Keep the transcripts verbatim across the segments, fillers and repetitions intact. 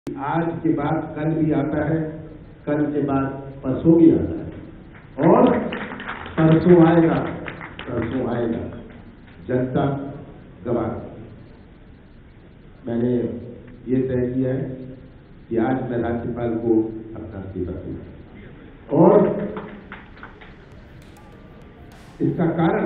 आज के बाद कल भी आता है, कल के बाद परसों भी आता है और परसों आएगा, परसों आएगा। जनता गवाह। मैंने ये तय किया है कि आज मैं राज्यपाल को अपना इस्तीफा दूंगा और इसका कारण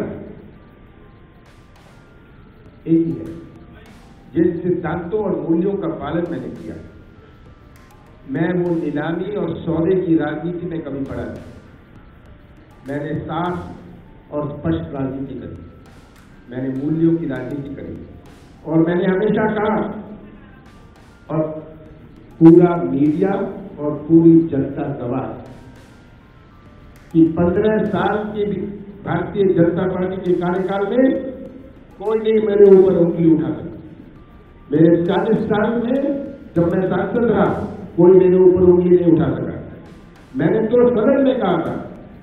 एक ही है, जिन सिद्धांतों और मूल्यों का पालन मैंने किया, मैं वो नीलामी और सौदे की राजनीति में कभी पड़ा नहीं। मैंने साफ और स्पष्ट राजनीति करी, मैंने मूल्यों की राजनीति करी और मैंने हमेशा कहा और पूरा मीडिया और पूरी जनता गवाह कि पंद्रह साल के भारतीय जनता पार्टी के कार्यकाल में कोई नहीं मेरे ऊपर उंगली उठा सका। मेरे चालीस साल में जब मैं सांसद रहा, कोई मेरे ऊपर उंगली नहीं उठा सका। मैंने तो सदन में कहा था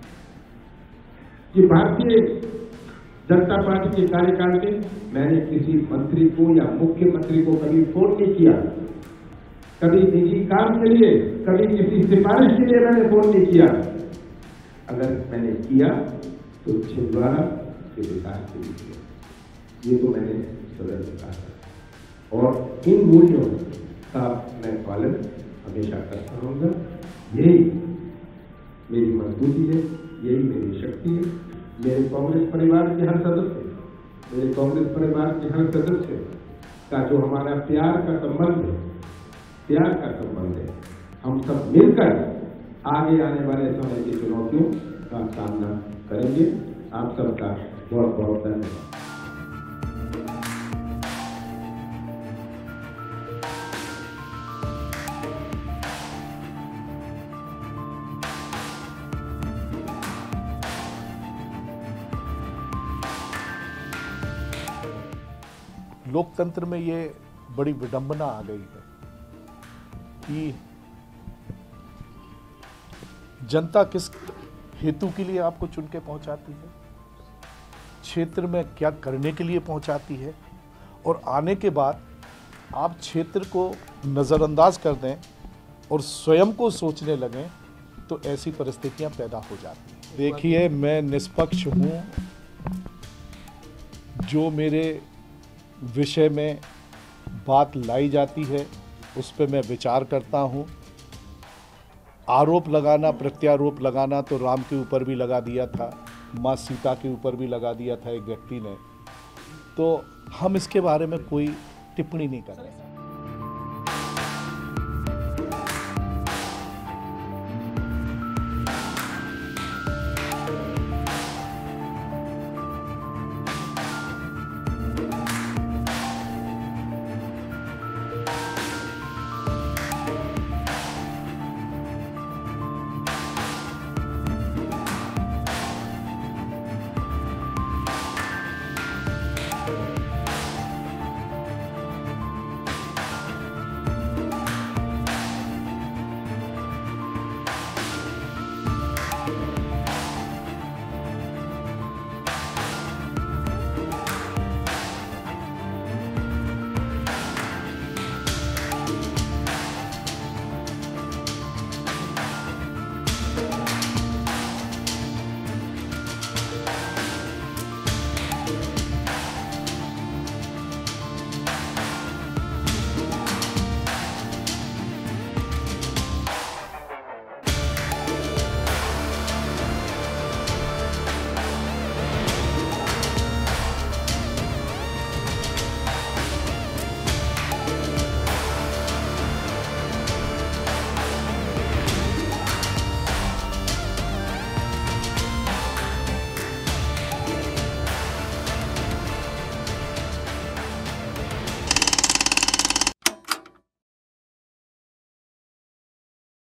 कि भारतीय जनता पार्टी के कार्यकाल में मैंने किसी मंत्री को या मुख्यमंत्री को कभी फोन नहीं किया, कभी निजी काम के लिए, कभी किसी सिफारिश के लिए मैंने फोन नहीं किया। अगर मैंने किया तो छिंदवाड़ा के विकास के लिए किया। ये तो मैंने सदन में कहा था और इन मूल्यों का मैं पालन हमेशा करता रहूंगा। यही मेरी मजबूती है, यही मेरी शक्ति है। मेरे कांग्रेस परिवार के हर सदस्य, मेरे कांग्रेस परिवार के हर सदस्य का जो हमारा प्यार का संबंध है, प्यार का संबंध है, हम सब मिलकर आगे आने वाले समय की चुनौतियों का सामना करेंगे। आप सबका बहुत बहुत धन्यवाद। लोकतंत्र में ये बड़ी विडंबना आ गई है कि जनता किस हेतु के लिए आपको चुन के पहुंचाती है, क्षेत्र में क्या करने के लिए पहुंचाती है और आने के बाद आप क्षेत्र को नज़रअंदाज कर दें और स्वयं को सोचने लगें तो ऐसी परिस्थितियां पैदा हो जाती हैं। देखिए, मैं निष्पक्ष हूं। जो मेरे विषय में बात लाई जाती है उस पर मैं विचार करता हूँ। आरोप लगाना, प्रत्यारोप लगाना तो राम के ऊपर भी लगा दिया था, माँ सीता के ऊपर भी लगा दिया था एक व्यक्ति ने, तो हम इसके बारे में कोई टिप्पणी नहीं कर रहे हैं।